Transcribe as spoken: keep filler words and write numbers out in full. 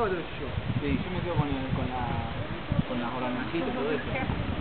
otro yo. Sí, yo me quedo con, el, con la con las hornallitas y todo eso.